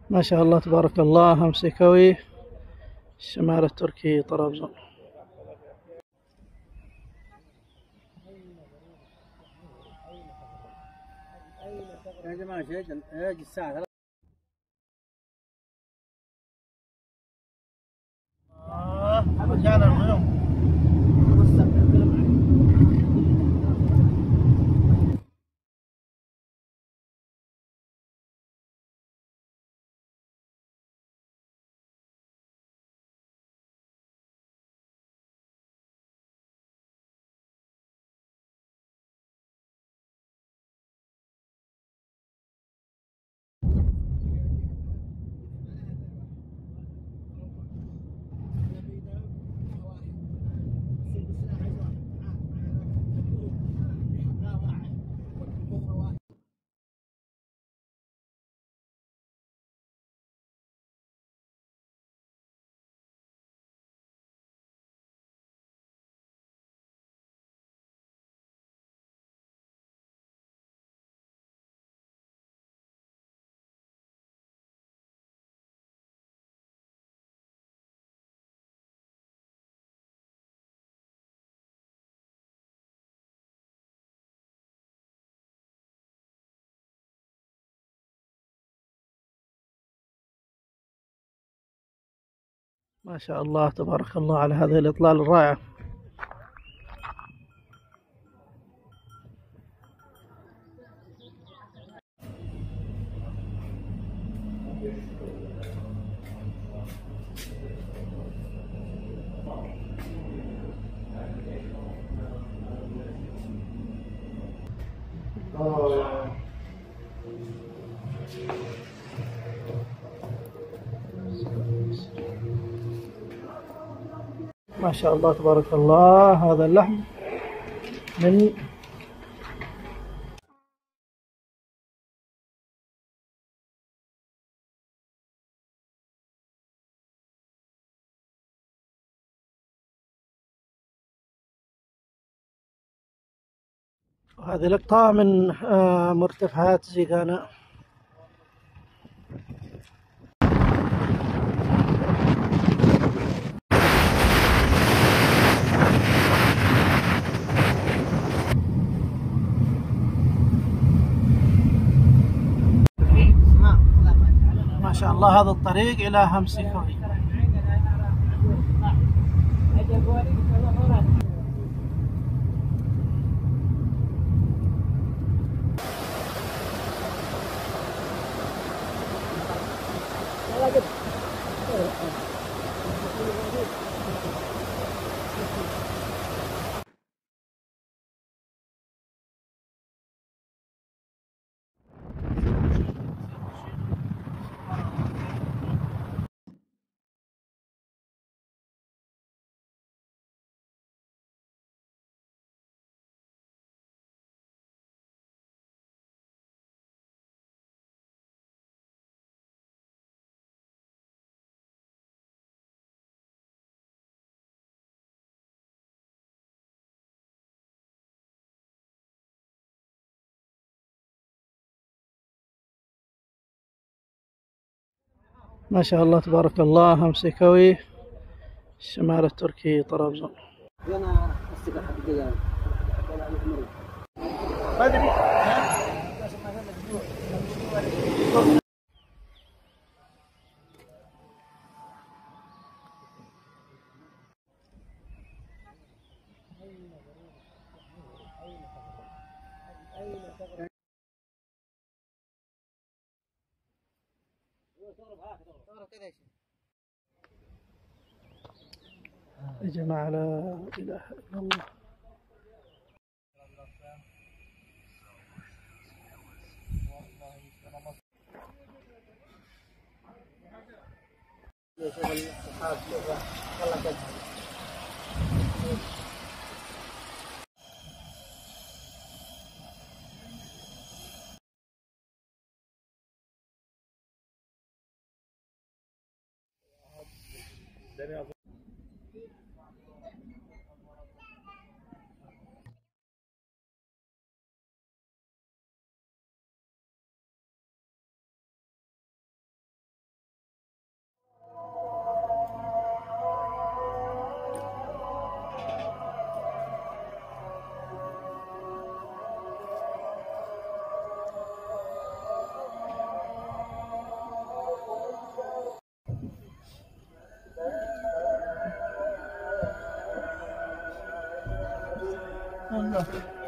ما شاء الله تبارك الله، همسكوي الشمال التركي طرابزون. يا جماعة اجي الساعة 3. مكان المهم. ما شاء الله تبارك الله على هذه الإطلالة الرائعة. ما شاء الله تبارك الله، هذا اللحم من هذه لقطة من مرتفعات زيغانا. ما شاء الله، هذا الطريق إلى همسكوي. ما شاء الله تبارك الله، همسكوي الشمال التركي طرابزون. يا جماعة لا إله إلا الله. الله